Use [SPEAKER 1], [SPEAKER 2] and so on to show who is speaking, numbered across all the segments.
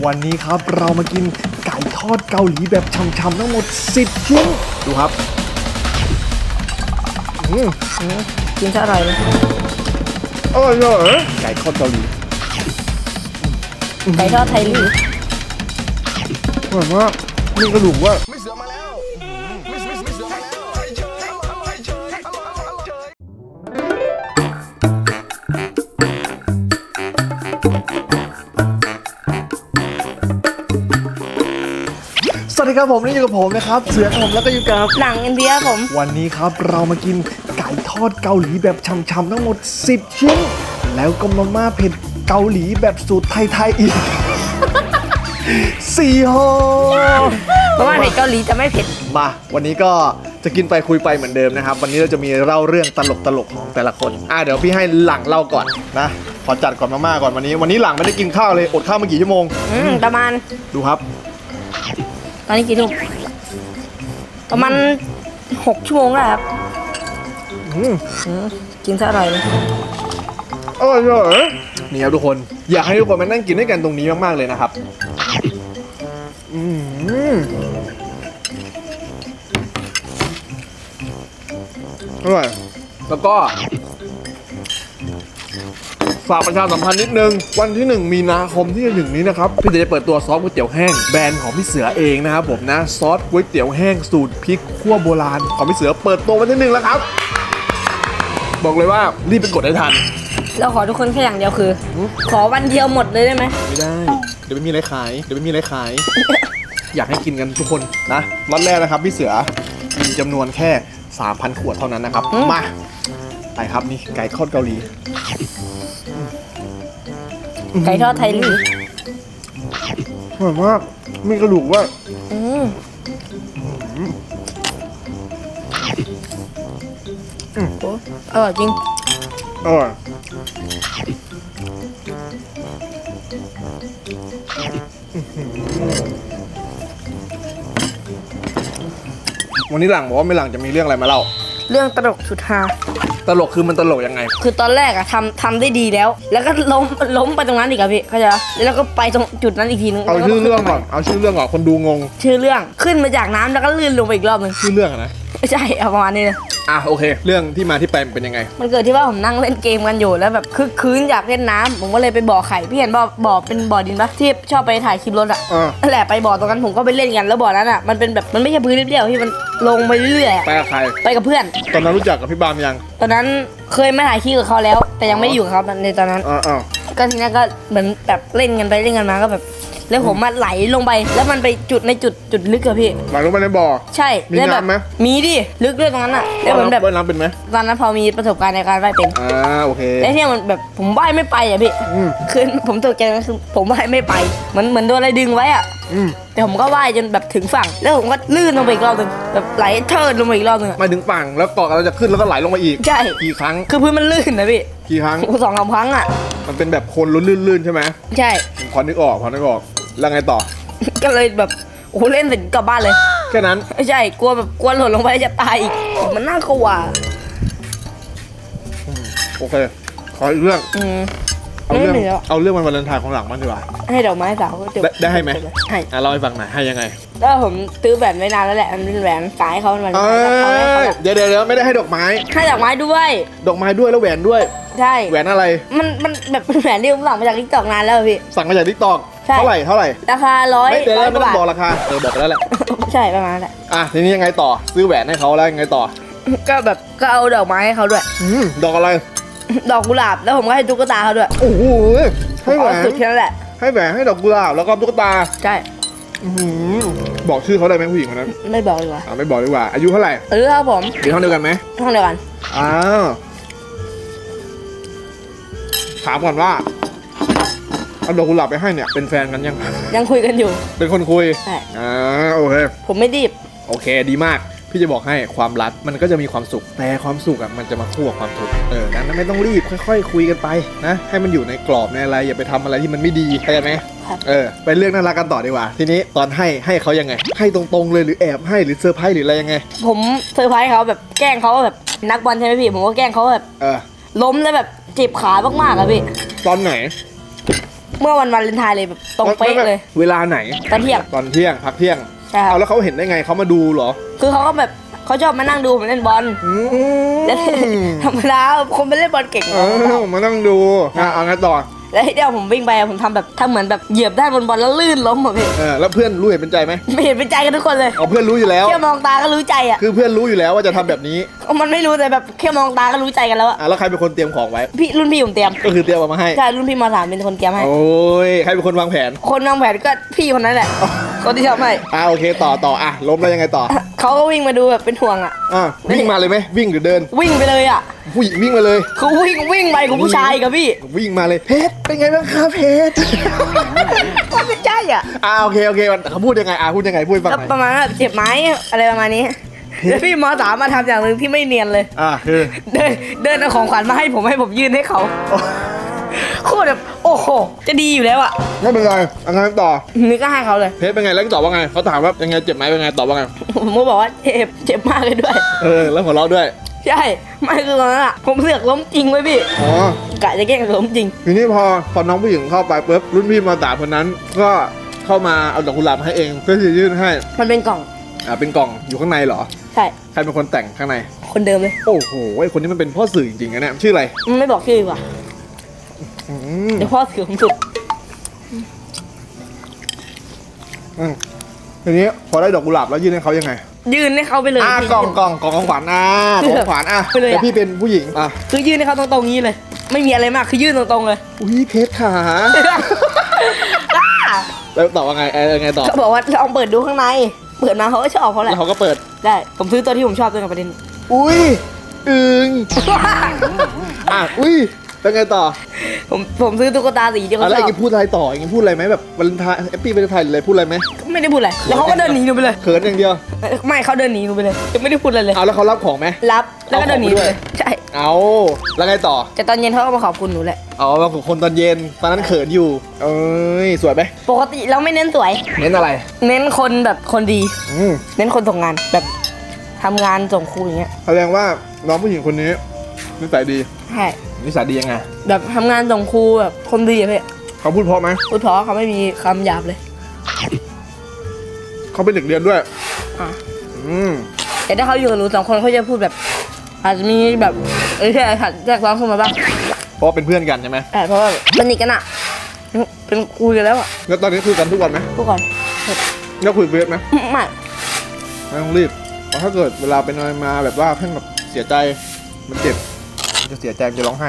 [SPEAKER 1] วันนี้ครับเรามากินไก่ทอดเกาหลีแบบฉ่ำๆทั้งหมด10ชิ้นดูครับ
[SPEAKER 2] กินซะอร่อยเลย
[SPEAKER 1] อร่อยเลยไก่ทอดเกาหลี
[SPEAKER 2] ไก่ทอดไทยหรือ
[SPEAKER 1] อร่อยมากมีกระดูกว่าสวัสดีครับผมนี่อยู่กับผมนะครับเสือผมแล้วก็อยู่กับ
[SPEAKER 2] หลังอินเดียผม
[SPEAKER 1] วันนี้ครับเรามากินไก่ทอดเกาหลีแบบฉ่ำๆทั้งหมด10ชิ้นแล้วก็มาม่าเผ็ดเกาหลีแบบสูตรไทยๆอีก4ห่อ
[SPEAKER 2] เพราะว่าเผ็ดเกาหลีจะไม่เผ็ด
[SPEAKER 1] มาวันนี้ก็จะกินไปคุยไปเหมือนเดิมนะครับวันนี้เราจะมีเล่าเรื่องตลกของแต่ละคนเดี๋ยวพี่ให้หลังเล่าก่อนนะขอจัดก่อนมาม่าก่อนวันนี้หลังไม่ได้กินข้าวเลยอดข้าวมากี่ชั่วโมง
[SPEAKER 2] ประมาณ
[SPEAKER 1] ดูครับ
[SPEAKER 2] ตอนนี้กี่ทุ่มประมาณ6 ชั่วโมงแล้วครับกินซะอร่อยเลย
[SPEAKER 1] อร่อยเลยนี่ครับทุกคนอยากให้ทุกคนมานั่งกินด้วยกันตรงนี้มากๆเลยนะครับอร่อยแล้วก็ฝากประชาสัมพันธ์นิดนึงวันที่1 มีนาคมที่จะถึงนี้นะครับพี่จะเปิดตัวซอสก๋วยเตี๋ยวแห้งแบรนด์ของพี่เสือเองนะครับผมนะซอสก๋วยเตี๋ยวแห้งสูตรพริกคั่วโบราณของพี่เสือเปิดตัววันที่1แล้วครับบอกเลยว่ารีบไปกดให้ทัน
[SPEAKER 2] เราขอทุกคนแค่อย่างเดียวคือขอวันเดียวหมดเลยได้ไหม
[SPEAKER 1] ไม่ได้เดี๋ยวไม่มีอะไรขายอยากให้กินกันทุกคนนะล็อตแรกนะครับพี่เสือมีจำนวนแค่ 3,000 ขวดเท่านั้นนะครับมาไปครับนี่ไก่ทอดเกาหลี
[SPEAKER 2] ไก่ทอดไทยหรือ
[SPEAKER 1] อร่อยมากมีกระดูกว่า
[SPEAKER 2] อร่อยจริง
[SPEAKER 1] อร่อยวันนี้หลังบอกว่าไม่หลังจะมีเรื่องอะไรมาเล่า
[SPEAKER 2] เรื่องตลกสุดฮา
[SPEAKER 1] ตลกคือมันตลกยังไง
[SPEAKER 2] คือตอนแรกอะทำได้ดีแล้วก็ล้มไปตรงนั้นอีกอะพี่เข้าใจแล้วก็ไปตรงจุดนั้นอีกทีนึง
[SPEAKER 1] เอาชื่อเรื่องก่อนคนดูงง
[SPEAKER 2] ชื่อเรื่องขึ้นมาจากน้ำแล้วก็ลื่นลงไปอีกรอบนึง
[SPEAKER 1] ชื่อเรื่องนะ
[SPEAKER 2] ไม่ใช่ประมาณนี้เลย
[SPEAKER 1] โอเคเรื่องที่มาที่ไปเป็นยังไง
[SPEAKER 2] มันเกิดที่ว่าผมนั่งเล่นเกมกันอยู่แล้วแบบคึกคืนอยากเล่นน้ำผมก็เลยไปบ่อไข่พี่เห็นบ่อเป็นบ่อดินปะที่ชอบไปถ่ายคลิปรถอะนั่นแหละไปบ่อตรงนั้นผมก็ไปเล่นกันแล้วบ่อนั้นอะมันเป็นแบบมันไม่ใช่พื้นเรียบๆที่มันลงไปเรื่อย
[SPEAKER 1] ๆไปกับใคร
[SPEAKER 2] ไปกับเพื่อน
[SPEAKER 1] ตอนนั้นรู้จักกับพี่บามยัง
[SPEAKER 2] ตอนนั้นเคยมาถ่ายคลิปกับเขาแล้วแต่ยังไม่ได้อยู่กับเขาในตอนนั้นก็ทีนี้ก็เหมือนแบบเล่นกันไปเล่นกันมาก็แบบแล้วผมมาไหลลงไปแล้วมันไปจุดในจุดลึกอะพี่
[SPEAKER 1] ไหลลงไปในบ่อ
[SPEAKER 2] ใช่
[SPEAKER 1] มีน้ำไหม
[SPEAKER 2] มีดิลึกด้วยตรงนั้นอะแล้วผมแบบ
[SPEAKER 1] ว่ายน้ำเป็นไหม
[SPEAKER 2] ตอนนั้นพอมีประสบการณ์ในการว่ายเป็น
[SPEAKER 1] โอเค
[SPEAKER 2] แล้วที่มันแบบผมว่ายไม่ไปอะพี่คือผมตกใจคือผมว่ายไม่ไปเหมือนโดนอะไรดึงไว้อะแต่ผมก็ว่ายจนแบบถึงฝั่งแล้วผมก็ลื่นลงไปอีกรอบนึงแบบไหลเทิร์นลงไปอีกรอบนึง
[SPEAKER 1] มาถึงฝั่งแล้วเกาะเราจะขึ้นแล้วก็ไหลลงมาอีก
[SPEAKER 2] ใช่
[SPEAKER 1] กี่ครั้ง
[SPEAKER 2] คือพื้นมันลื่นนะพี่
[SPEAKER 1] กี่ครั้ง
[SPEAKER 2] 2-3 ครั้งอะ
[SPEAKER 1] มันเป็นแบบคนลื่นใช่ไหม
[SPEAKER 2] ใช่
[SPEAKER 1] พอนึกออกแล้วไงต่อ
[SPEAKER 2] ก็เลยแบบโอ้เล่นเสร็จกลับบ้านเลย
[SPEAKER 1] แค่นั้น
[SPEAKER 2] ไม่ใช่กลัวหล่นลงไปจะตายอีกมันน่ากลัว
[SPEAKER 1] โอเคขออีกเรื่องเอาเรื่องวันวาเลนไทน์ของหลังมันดีกว่า
[SPEAKER 2] ให้ดอกไม้สาว
[SPEAKER 1] ได้ให้ไหมให้เล่าให้ฟังหน่อยให้ยังไง
[SPEAKER 2] ก็ผมซื้อแหวนไว้นานแล้วแหละมันเป็นแหวนสายเขามัน
[SPEAKER 1] เดี๋ยวไม่ได้ให้ดอกไม้
[SPEAKER 2] ให้ดอกไม้ด้วย
[SPEAKER 1] แล้วแหวนด้วย
[SPEAKER 2] ใช่
[SPEAKER 1] แหวนอะไร
[SPEAKER 2] มันแบบเป็นแหวนที่ผมสั่งมาจากทิกตอกนานแล้วพี่
[SPEAKER 1] สั่งมาจากทิกตอกเท่าไหร่
[SPEAKER 2] ราคา100
[SPEAKER 1] ไม่ต้องบอกราคาบอกไปแล้วแหละ
[SPEAKER 2] ใช่ประมาณนั้น
[SPEAKER 1] ทีนี้ยังไงต่อซื้อแหวนให้เขาแล้วยังไงต่อ
[SPEAKER 2] ก็เอาดอกไม้ให้เขาด้วย
[SPEAKER 1] ดอกอะไร
[SPEAKER 2] ดอกกุหลาบแล้วผมก็ให้ตุ๊กตาเขาด้วย
[SPEAKER 1] โอ้โหให้แหวน
[SPEAKER 2] สุดแค่นั้นแหละ
[SPEAKER 1] ให้แหวนให้ดอกกุหลาบแล้วก็ตุ๊กตา
[SPEAKER 2] ใช่
[SPEAKER 1] บอกชื่อเขาได้ไหมผู้หญิงคนนั้น
[SPEAKER 2] ไม่บอกดีกว่า
[SPEAKER 1] ไม่บอกดีกว่าอายุเท่าไหร่
[SPEAKER 2] ครับผม
[SPEAKER 1] อยู่ห้องเดียวกันไหม
[SPEAKER 2] ห้องเดียวกัน
[SPEAKER 1] ถามก่อนว่าเอาดอกกุหลาบไปให้เนี่ยเป็นแฟนกัน
[SPEAKER 2] ยังคุยกันอยู่
[SPEAKER 1] เป็นคนคุย
[SPEAKER 2] ใช่
[SPEAKER 1] โอเค
[SPEAKER 2] ผมไม่รีบ
[SPEAKER 1] โอเคดีมากพี่จะบอกให้ความรักมันก็จะมีความสุขแต่ความสุขมันจะมาคู่กับความทุกข์นั้นไม่ต้องรีบค่อยๆคุยกันไปนะให้มันอยู่ในกรอบในอะไรอย่าไปทำอะไรที่มันไม่ดีเข้าใจไหมไปเรื่องน่ารักกันต่อดีกว่าทีนี้ตอนให้เขายังไงให้ตรงๆเลยหรือแอบให้หรือเซอร์ไพรส์หรืออะไรยังไง
[SPEAKER 2] ผมเซอร์ไพรส์เขาแบบแกล้งเขาแบบนักบอลใช่ไหมพี่ผมก็แกล้งเขาแบบล้มแล้วแบบเจ็บขามากๆอะพี่
[SPEAKER 1] ตอนไหน
[SPEAKER 2] เมื่อวันวาเลนไทน์เลยแบบตรงเป๊ะเลย
[SPEAKER 1] เวลาไหน
[SPEAKER 2] ตอนเที่ยง
[SPEAKER 1] ตอนเที่ยงพักเที่ยง
[SPEAKER 2] ใช่ครับ
[SPEAKER 1] เอาแล้วเขาเห็นได้ไงเขามาดูเหรอ
[SPEAKER 2] คือเขาก็แบบเขาชอบมานั่งดูผมเล่นบอล
[SPEAKER 1] อืม
[SPEAKER 2] ธรรมดาคนไปเล่นบอลเก่ง
[SPEAKER 1] มาต้องดูเอางั้นต่อ
[SPEAKER 2] แล้วเดี๋ยวผมวิ่งไปผมทำแบบเหมือนแบบเหยียบได้บนบอลแล้วลื่นล้มอ่ะพี่
[SPEAKER 1] แล้วเพื่อนรู้เห็นเป็นใจไหม
[SPEAKER 2] ไม่เห็นเป็นใจกันทุกคนเลย
[SPEAKER 1] เพื่อนรู้อยู่แล้ว
[SPEAKER 2] แค่มองตาก็รู้ใจอ่ะ
[SPEAKER 1] คือเพื่อนรู้อยู่แล้วว่าจะทำแบบนี้
[SPEAKER 2] มันไม่รู้แต่แบบแค่มองตาก็รู้ใจกันแล้วอ่ะ
[SPEAKER 1] แล้วใครเป็นคนเตรียมของไว้
[SPEAKER 2] รุ่นพี่ผมเตรียม
[SPEAKER 1] ก็คือเตรียมมาให้
[SPEAKER 2] ใช่รุ่นพี่ม.3เป็นคนเตรียมให้
[SPEAKER 1] โอ้ยใครเป็นคนวางแผน
[SPEAKER 2] คนวางแผนก็พี่คนนั้นแหละคนที่ทำให้
[SPEAKER 1] โอเคต่อล้มแล้วยังไงต่อ
[SPEAKER 2] เขาก็วิ่งมาดูแบบเป็นห่วงอ่ะ
[SPEAKER 1] วิ่งมาเลยไหมวิ่งหรือเดิน
[SPEAKER 2] วิ่งไปเลยอ่ะ
[SPEAKER 1] ผู้หญิงวิ่งมาเลย
[SPEAKER 2] คือวิ่งไปกับผู้ชายกับพี่
[SPEAKER 1] วิ่งมาเลยเพชรเป็นไงบ้างครับเพชร
[SPEAKER 2] มันไม่ใช่อ่ะ
[SPEAKER 1] โอเคเขาพูดยังไงพูดยังไงพูดฟังห
[SPEAKER 2] ก็
[SPEAKER 1] น่อย
[SPEAKER 2] ประมาณว่าเจ็บไหมอะไรประมาณนี้แล้วพี่ม.3มาทำอย่างหนึ่งที่ไม่เนียนเลย
[SPEAKER 1] คือ
[SPEAKER 2] เดินเอาของขวัญมาให้ผมยื่นให้เขาโคตรแบบโอ้โหจะดีอยู่แล้วอ่ะ
[SPEAKER 1] ไม่เป็นไรอันนั้นต่อ
[SPEAKER 2] นี่ก็ให้เขาเลย
[SPEAKER 1] เพชรเป็นไงแล้วตอบว่าไงเขาถามว่ายังไงเจ็บไหมเป็นไงตอบว่าไง
[SPEAKER 2] ผมก็บอกว่าเจ็บมากเลยด้วย
[SPEAKER 1] แล้วหัวเราะด้วย
[SPEAKER 2] ใช่ไม่คือตอนนั้นอ่ะผมเสือกล้มจริงไว้ยพี่กะจะแกล้งล้มจริง
[SPEAKER 1] ทีนี้พอน้องผู้หญิงเข้าไปปุ๊บรุ่นพี่มาตาคนนั้นก็เข้ามาเอาดอกกุหลาบมาให้เองเพื่อที่จะยื่นให้
[SPEAKER 2] มันเป็นกล่อง
[SPEAKER 1] เป็นกล่องอยู่ข้างในเหรอ
[SPEAKER 2] ใช่
[SPEAKER 1] ใครเป็นคนแต่งข้างใน
[SPEAKER 2] คนเดิมเลย
[SPEAKER 1] โอ้โหไอคนนี้มันเป็นพ่อสื่อจริงๆนะเนี่ยชื่ออะไร
[SPEAKER 2] มันไม่บอกชื่อดีกว่า
[SPEAKER 1] อืม
[SPEAKER 2] เดี๋ยวพ่อถือผมสุด
[SPEAKER 1] ทีนี้พอได้ดอกกุหลาบแล้วยื่นให้เขายังไง
[SPEAKER 2] ยื่นให้เขาไปเลยพี่
[SPEAKER 1] กล่องของขวัญของขวัญ
[SPEAKER 2] ไปเลยอะ
[SPEAKER 1] แต่พี่เป็นผู้หญิง
[SPEAKER 2] คือยื่นให้เขาตรงๆนี้เลย ไม่มีอะไรมากคือยื่นตรงๆเลย
[SPEAKER 1] อุ้ยเพชรขาแล้วตอบว่าไงไงต่อ
[SPEAKER 2] เขาบอกว่าลองเปิดดูข้างในเปิดมาเขาก็ชอบเขาแห
[SPEAKER 1] แล้
[SPEAKER 2] ละ
[SPEAKER 1] วเขาก็เปิด
[SPEAKER 2] ได้ผมซื้อตัวที่ผมชอบด้วยกับประเด็น
[SPEAKER 1] อุ้ยอึงอุ้ยเป็นไงต่อ
[SPEAKER 2] ผมซื้อตุ๊กตาสีที่เขา
[SPEAKER 1] อะไร
[SPEAKER 2] ชอบ
[SPEAKER 1] อีกพูดอะไรต่ออีกพูดอะไรไหมแบบวาเลนไทน์แฮปปี้วาเลนไทน์หรืออะไรพูดอะไรไหม
[SPEAKER 2] ไม่ได้พูดอะไรแล้วเขาก็เดินหนีหนูไปเลย
[SPEAKER 1] เขินอย่างเดียว
[SPEAKER 2] ไม่เขาเดินหนีหนูไปเลยยังไม่ได้พูดอะไรเลย
[SPEAKER 1] แล้วเขารับของไหม
[SPEAKER 2] รับแล้วก็เดินหนีไปเลยใช่
[SPEAKER 1] แล้วไงต่อ
[SPEAKER 2] แต่ตอนเย็นเขาก็มาขอบคุณหนูแหละ
[SPEAKER 1] บางคนตอนเย็นตอนนั้นเขินอยู่สวยไหม
[SPEAKER 2] ปกติเราไม่เน้นสวย
[SPEAKER 1] เน้นอะไร
[SPEAKER 2] เน้นคนแบบคนดี
[SPEAKER 1] อืม
[SPEAKER 2] เน้นคนส่งงานแบบทำงานส่งครูอย่างเงี้ย
[SPEAKER 1] แสดงว่าน้องผู้หญิงคนนี้นิสัยดี
[SPEAKER 2] ใช่
[SPEAKER 1] นิสัยดียังไง
[SPEAKER 2] แบบทำงานส่งครูแบบคนดีอะพี่
[SPEAKER 1] เขาพูดเพราะไหม
[SPEAKER 2] พูดเพราะเขาไม่มีคำหยาบเลย
[SPEAKER 1] เขาเป็นเด็กเรียนด้วย
[SPEAKER 2] อ่ะ
[SPEAKER 1] อืม
[SPEAKER 2] แต่ถ้าเขาอยู่กับหนู2 คนเขาจะพูดแบบ อาจจะมีแบบแค่แยกร้องขึ้นมาบ้าง
[SPEAKER 1] เพราะเป็นเพื่อนกันใช่ไหม
[SPEAKER 2] เพราะว่าสนิทกันอะเป็นคุยกันแล้วอะ
[SPEAKER 1] แล้วตอนนี้คุยกันทุกวันไหม
[SPEAKER 2] ทุกคน
[SPEAKER 1] แล้วคุยเฟซไหม
[SPEAKER 2] ไม่
[SPEAKER 1] ไม่ต้องรีบเพราะถ้าเกิดเวลาเป็นอะไรมาแบบว่าเพิ่งแบบเสียใจมันเจ็บมันจะเสียใจมันจะร้องไห้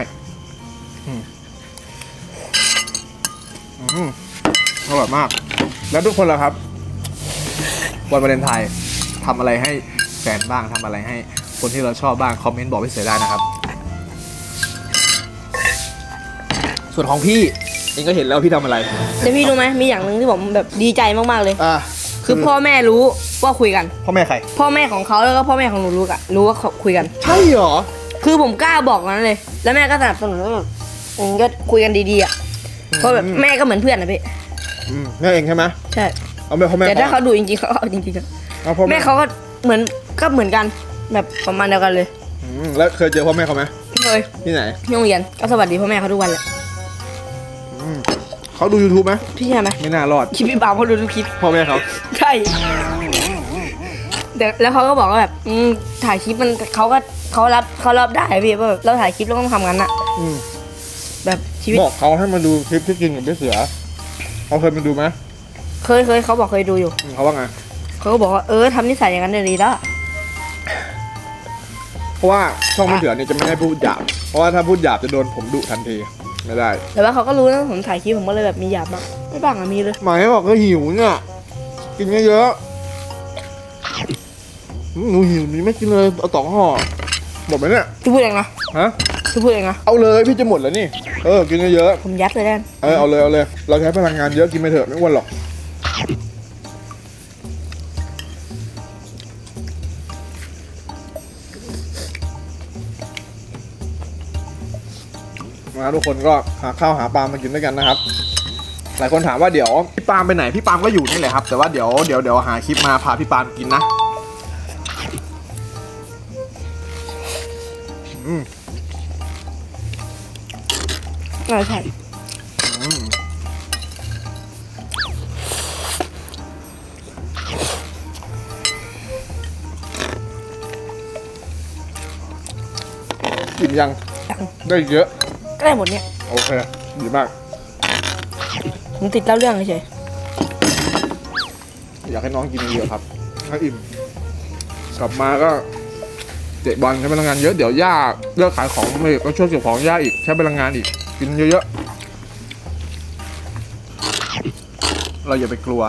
[SPEAKER 1] อร่อยมาก แล้วทุกคนล่ะครับวันวาเลนไทน์ทำอะไรให้แฟนบ้างทำอะไรให้คนที่เราชอบบ้างคอมเมนต์บอกพี่เสือได้นะครับ ส่วนของพี่เองก็เห็นแล้วพี่ทำอะไร
[SPEAKER 2] แต่พี่รู้ไหมมีอย่างหนึ่งที่ผมแบบดีใจมากๆเลย คือพ่อแม่รู้ว่าคุยกัน
[SPEAKER 1] พ่อแม่ใคร
[SPEAKER 2] พ่อแม่ของเขาแล้วก็พ่อแม่ของหนูรู้อะรู้ว่าเขาคุยกัน
[SPEAKER 1] ใช่เหรอ
[SPEAKER 2] คือผมกล้าบอกนั้นเลย แล้วแม่ก็สนับสนุนว่าแบบก็คุยกันดีๆอะเพราะแบบแม่ก็เหมือนเพื่อนนะพี่
[SPEAKER 1] แม่เองใช่ไหม
[SPEAKER 2] ใช่
[SPEAKER 1] เอาแม่พ่อแม่
[SPEAKER 2] แต่ถ้าเขาดูจริงๆเขาเอาจริงๆอะ
[SPEAKER 1] เอาพ่อ
[SPEAKER 2] แม่เขาก็เหมือนกันแบบประมาณเดียวกันเลย
[SPEAKER 1] แล้วเคยเจอพ่อแม่เขาไหม
[SPEAKER 2] เคย
[SPEAKER 1] ที่ไหน
[SPEAKER 2] ที่โรงเรียนก็สวัสดีพ่อแม่เขาทุกวันแหละ
[SPEAKER 1] เขาดู YouTube ไหม
[SPEAKER 2] พี่ใช่ไหม
[SPEAKER 1] ไม่น่ารอด
[SPEAKER 2] คลิปพี่บาวเขาดูทุกคลิป
[SPEAKER 1] พ่อแม่เขา
[SPEAKER 2] ใช่แต่แล้วเขาก็บอกว่าแบบถ่ายคลิปมันเขารับได้พี่ว่าแบบเราถ่ายคลิปเราต้องทำงั้นอะแบบชีวิต
[SPEAKER 1] บอกเขาให้มาดูคลิปที่กินกับพี่เสือเขาเคยมาดูไหม
[SPEAKER 2] เคยเขาบอกเคยดูอยู่
[SPEAKER 1] เขาว่าไง
[SPEAKER 2] เขาก็บอกว่าทำนิสัยอย่างนั้นเลยดีแล้ว
[SPEAKER 1] เพราะว่าช่องพี่เสือเนี่ยจะไม่ให้พูดหยาบเพราะว่าถ้าพูดหยาบจะโดนผมดุทันทีไม่ได้
[SPEAKER 2] แต่ว่าเขาก็รู้นะผมถ่ายคลิปผมก็เลยแบบมีหยาบมากไม่บ้างอะมีเลย
[SPEAKER 1] หมายบอกก็หิวเนี่ยกินเยอะหนูหิวนี่ไม่กินเลยเอา2 ห่อหมดไหมเนี่ย
[SPEAKER 2] พี่พูดเองนะ
[SPEAKER 1] ฮะ
[SPEAKER 2] พี่พูดเองนะ
[SPEAKER 1] เอาเลยพี่จะหมดแล้วนี่กินเยอะ
[SPEAKER 2] ผมยัดเลยแน่น
[SPEAKER 1] เอาเลยเราใช้พลังงานเยอะกินไปเถอะไม่อ้วนหรอกมาทุกคนก็หาข้าวหาปลามากินด้วยกันนะครับหลายคนถามว่าเดี๋ยวพี่ปาล์มไปไหนพี่ปาล์มก็อยู่นี่แหละครับแต่ว่าเดี๋ยวหาคลิปมาพาพี่ปาล์มกินนะ
[SPEAKER 2] ใช่
[SPEAKER 1] อิ่มยัง
[SPEAKER 2] ยัง
[SPEAKER 1] ได้เยอะ
[SPEAKER 2] ก็ได้หมดเนี่ย
[SPEAKER 1] โอเคดีมาก
[SPEAKER 2] ผมติดเล่าเรื่องเฉย
[SPEAKER 1] อยากให้น้องกินเยอะๆครับถ้าอิ่มกลับมาก็เตะบอลใช้พลังงานเยอะเดี๋ยวย่าเลิกขายของไม่ก็ช่วยเก็บของย่าอีกใช้พลังงานอีกกินเยอะๆเราอย่าไปกลัว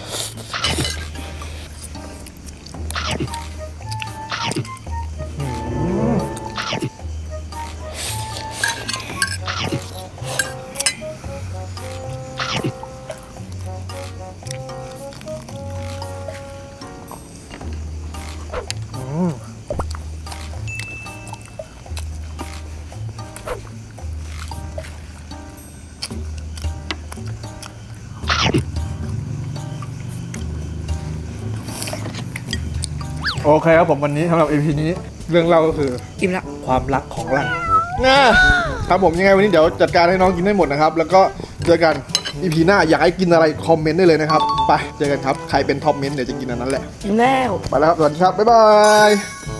[SPEAKER 1] โอเคครับผมวันนี้สำหรับ EP นี้เรื่องเล่าก็คือ
[SPEAKER 2] ๆอิ่มละ
[SPEAKER 1] ความรักของหลังนะครับผมยังไงวันนี้เดี๋ยวจัดการให้น้องกินได้หมดนะครับ แล้วก็เจอกัน EP หน้าอยากให้กินอะไรคอมเมนต์ได้เลยนะครับไปเจอกันครับใครเป็นท็อปเมนต์เดี๋ยวจะกินอันนั้นแหละ
[SPEAKER 2] อิ่มแล้ว
[SPEAKER 1] ไปแล้วครับสวัสดีครับบ๊ายบาย